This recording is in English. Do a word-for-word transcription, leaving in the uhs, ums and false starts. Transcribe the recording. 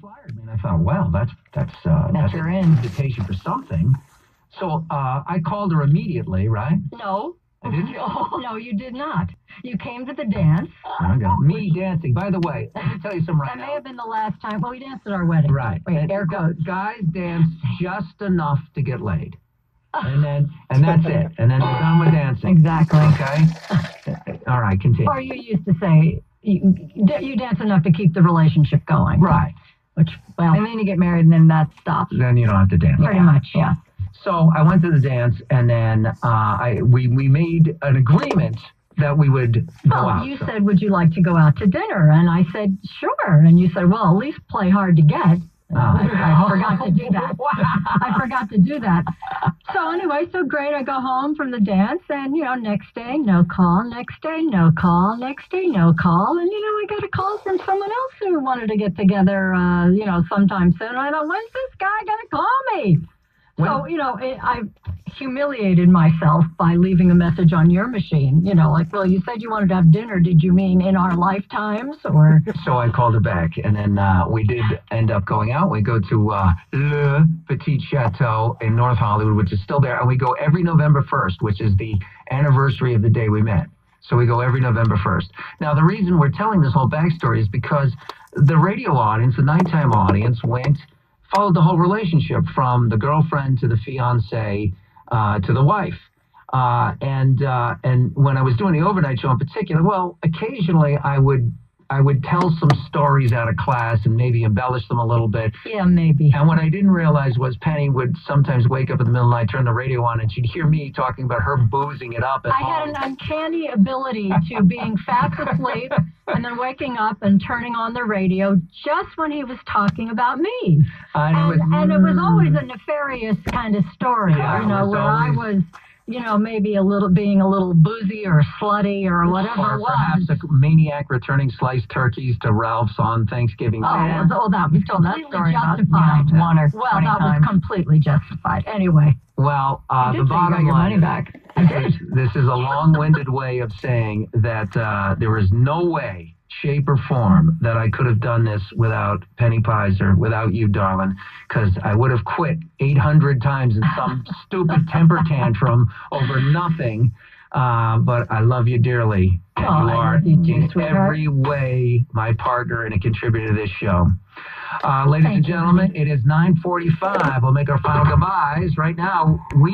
fired me. And I thought, well, that's that's uh, That's that's your an in. invitation for something. So uh, I called her immediately, right? No. I didn't? No, you did not. You came to the dance. I got me dancing. By the way, let me tell you something right That now. may have been the last time. Well, we danced at our wedding. Right. Wait, And air gu- quotes. guys dance just enough to get laid. And then, and that's it. And then they're done with dancing. Exactly. Okay? All right, continue. Or you used to say, you, you dance enough to keep the relationship going. Right. Which, well, and then you get married and then that stops. Then you don't have to dance. Pretty much, yeah. So I went to the dance, and then uh, I we, we made an agreement that we would go Well, out. you So- said, would you like to go out to dinner? And I said, sure. And you said, well, at least play hard to get. Oh. I forgot to do that. Wow. I forgot to do that. So anyway, so great. I go home from the dance, and, you know, next day, no call. Next day, no call. Next day, no call. And, you know, I got a call from someone else who wanted to get together, uh, you know, sometime soon. And I thought, when's this guy going to call me? So, you know, it, I humiliated myself by leaving a message on your machine. You know, like, well, you said you wanted to have dinner. Did you mean in our lifetimes or? So I called her back, and then uh, we did end up going out. We go to uh, Le Petit Chateau in North Hollywood, which is still there, and we go every November first, which is the anniversary of the day we met. So we go every November first. Now, the reason we're telling this whole backstory is because the radio audience, the nighttime audience, went, followed the whole relationship from the girlfriend to the fiance uh, to the wife. Uh, and uh, and when I was doing the overnight show in particular, well, occasionally I would I would tell some stories out of class and maybe embellish them a little bit. Yeah, maybe. And what I didn't realize was Penny would sometimes wake up in the middle of the night, turn the radio on, and she'd hear me talking about her boozing it up at I home. had an uncanny ability to being fast asleep and then waking up and turning on the radio just when he was talking about me. And, And, it was, and it was always a nefarious kind of story, Yeah, you know, it was where always- I was, you know, maybe a little being a little boozy or slutty or whatever or it was. perhaps a maniac returning sliced turkeys to Ralph's on Thanksgiving. Oh, Day. well, that was told that completely story about, justified. you know, one or well, twenty that times. was completely justified. Anyway. Well, uh, You the did say you bottom got your line money is- back. This, this is a long-winded way of saying that uh, there is no way, shape, or form that I could have done this without Penny Pizer, without you, darling, because I would have quit eight hundred times in some stupid temper tantrum over nothing. Uh, but I love you dearly. And Oh, you I are love you too, in sweetheart. every way my partner and a contributor to this show. Uh, ladies Thank and you, gentlemen, it is nine forty-five. We'll make our final goodbyes right now. We